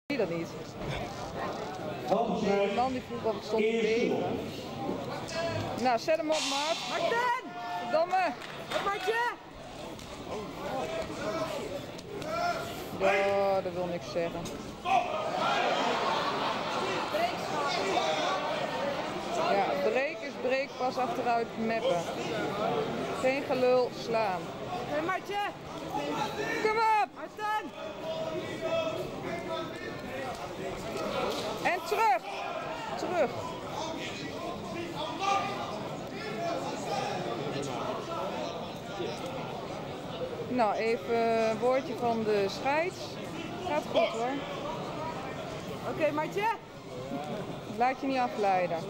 zie dat niet. De man die vroeg of ik stond te beveren. Nou, zet hem op, maat. Martin! Verdomme! Wat maak je? Oh, dat wil niks zeggen. Ja, breek is breek, pas achteruit meppen. Geen gelul, slaan. Hé, Martje! Kom op! Martin! En terug! Terug! Nou, even een woordje van de scheids. Gaat goed hoor. Oké, Martje? Laat je niet afleiden.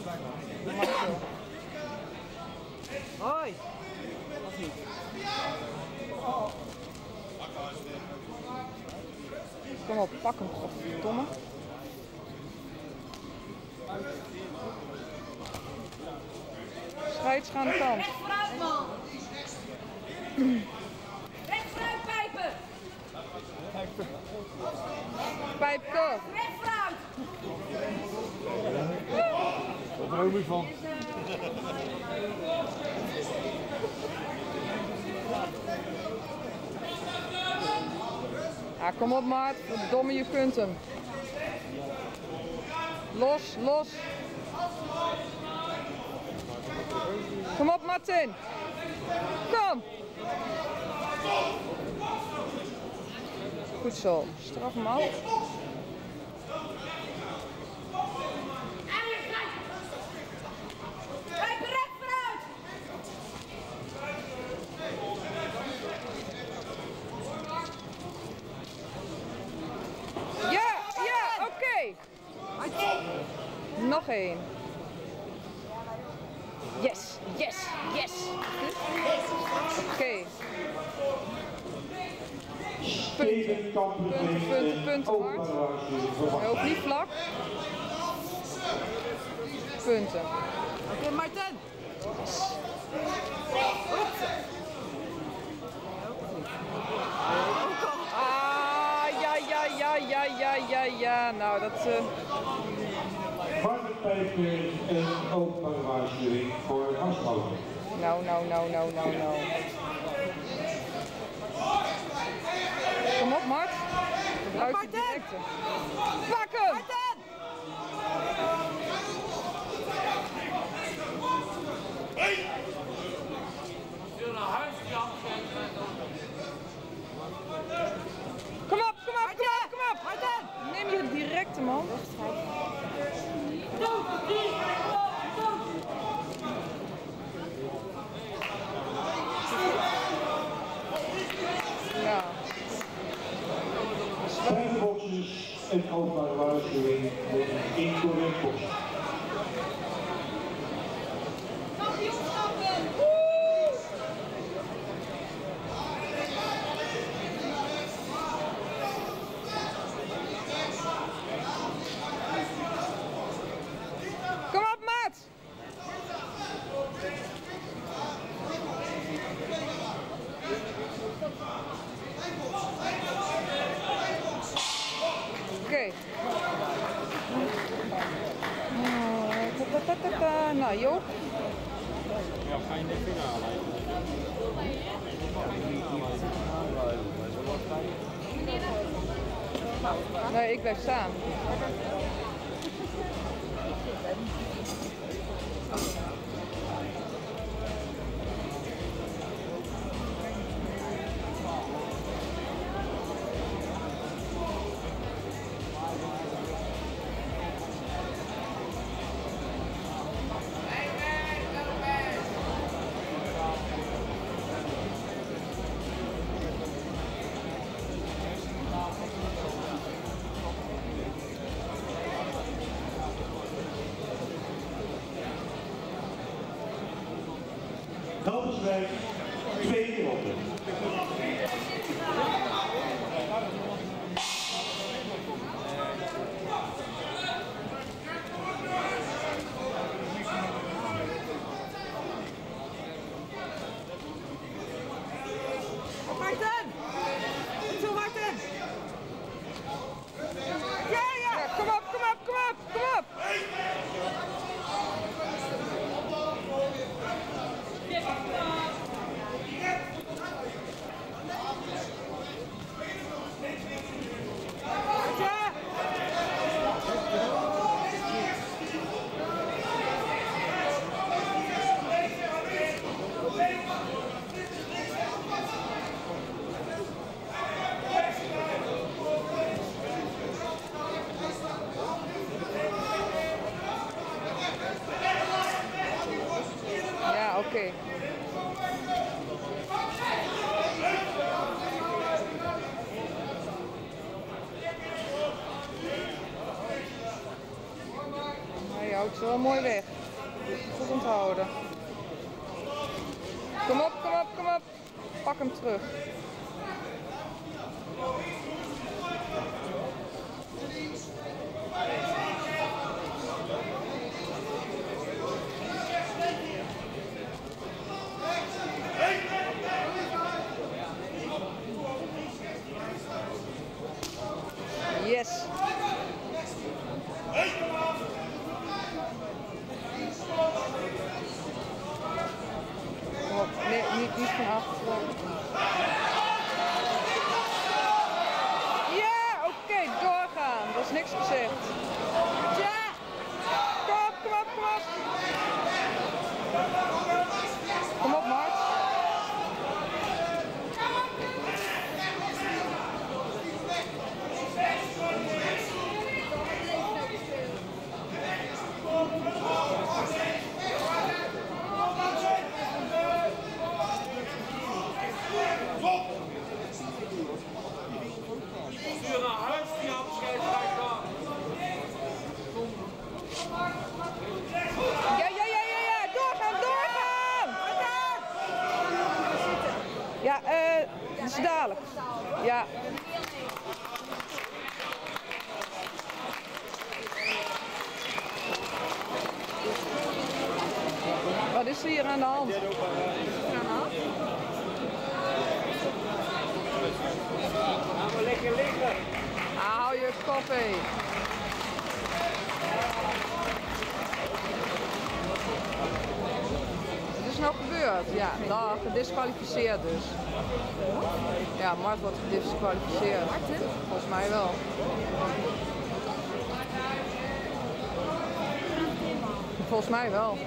Hoi! Of niet? Kom op, pak hem, godverdomme. Scheids gaan de kant. Recht vooruit, man! Recht vooruit pijpen! Pijp kort. Recht vooruit! Daar droom ik van. Ja, kom op maat, verdomme je kunt hem. Los, los. Kom op Martin. Kom. Goed zo, straf hem af. Pijpen recht vooruit! Ja, ja, oké. Nog één. Yes, yes, yes. Oké. Punten, punten, punten, punten hard. Ook niet vlak. Punten. Oké, Martin. Ah, ja. Nou, dat... Martin Pijper en openbare waarschuwing voor gasmotor. Nou. Kom op, Mart. Gebruik de directe. Pak hem! Martin! Kom op! Martin! Neem je directe, man. Ja. Strijkboxers en openbare waarschuwing met een incorrect box. Kom op, maat! Oké. Nou, Joop. Ja, ga je niet finale. Nee, ik blijf staan. Helderswijk, tweede ronde. Martin! Zo Martin! Yes! Oké. Hij houdt ze wel mooi weg. Goed onthouden. Kom op, kom op, kom op. Pak hem terug. Yes. Kom op. Nee, niet van achteren. Ja, oké, doorgaan. Dat is niks gezegd. Ja! Kom op, kom op, kom op. Kom op, Mart. Stuur naar huis, die afscheidsrechter. Ja, doorgaan, doorgaan! Ja, dat is dadelijk. Ja. Wat is er hier aan de hand? Gaan we lekker liggen. Hou je koppie. Wat is nou gebeurd? Ja, nou, gedisqualificeerd dus. Ja, Mart wordt gedisqualificeerd. Volgens mij wel. Volgens mij wel.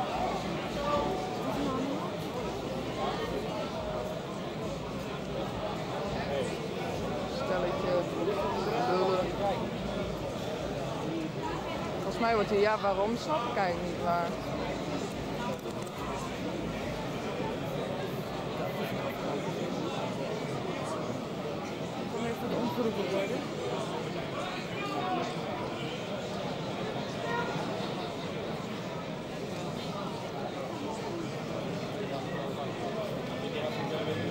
Stelletje lullen. Volgens mij wordt hij, ja, waarom snap ik eigenlijk niet waar. Kom even de omgeroepen worden.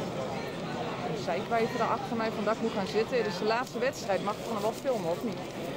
Zij kwijten er achter mij van dat ik moet gaan zitten. Dit is de laatste wedstrijd. Mag ik dan nog wel filmen of niet?